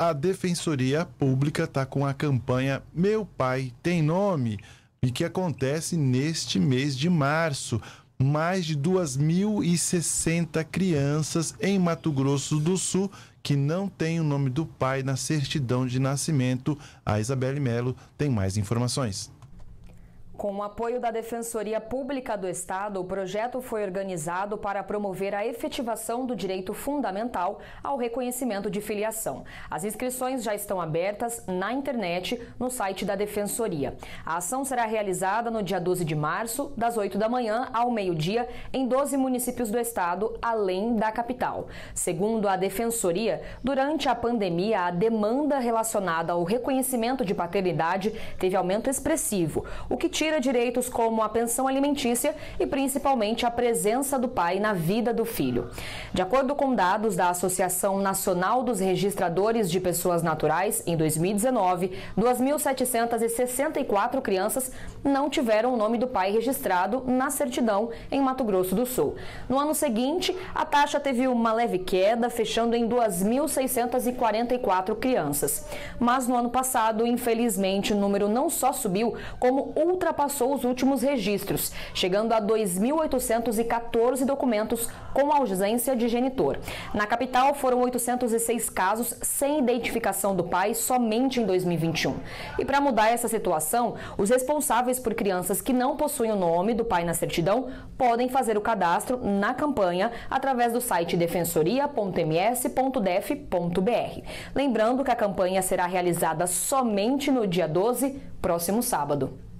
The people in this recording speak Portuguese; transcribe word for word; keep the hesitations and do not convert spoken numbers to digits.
a Defensoria Pública está com a campanha Meu Pai Tem Nome, e que acontece neste mês de março. Mais de duas mil e sessenta crianças em Mato Grosso do Sul que não têm o nome do pai na certidão de nascimento. A Isabelle Melo tem mais informações. Com o apoio da Defensoria Pública do Estado, o projeto foi organizado para promover a efetivação do direito fundamental ao reconhecimento de filiação. As inscrições já estão abertas na internet, no site da Defensoria. A ação será realizada no dia doze de março, das oito da manhã ao meio-dia, em doze municípios do estado, além da capital. Segundo a Defensoria, durante a pandemia, a demanda relacionada ao reconhecimento de paternidade teve aumento expressivo, o que tira direitos como a pensão alimentícia e principalmente a presença do pai na vida do filho. De acordo com dados da Associação Nacional dos Registradores de Pessoas Naturais, em dois mil e dezenove, duas mil setecentas e sessenta e quatro crianças não tiveram o nome do pai registrado na certidão em Mato Grosso do Sul. No ano seguinte, a taxa teve uma leve queda, fechando em duas mil seiscentas e quarenta e quatro crianças. Mas no ano passado, infelizmente, o número não só subiu, como ultrapassou passou os últimos registros, chegando a dois mil oitocentos e quatorze documentos com ausência de genitor. Na capital, foram oitocentos e seis casos sem identificação do pai somente em dois mil e vinte e um. E para mudar essa situação, os responsáveis por crianças que não possuem o nome do pai na certidão podem fazer o cadastro na campanha através do site defensoria ponto m s ponto d f ponto b r. Lembrando que a campanha será realizada somente no dia doze, próximo sábado.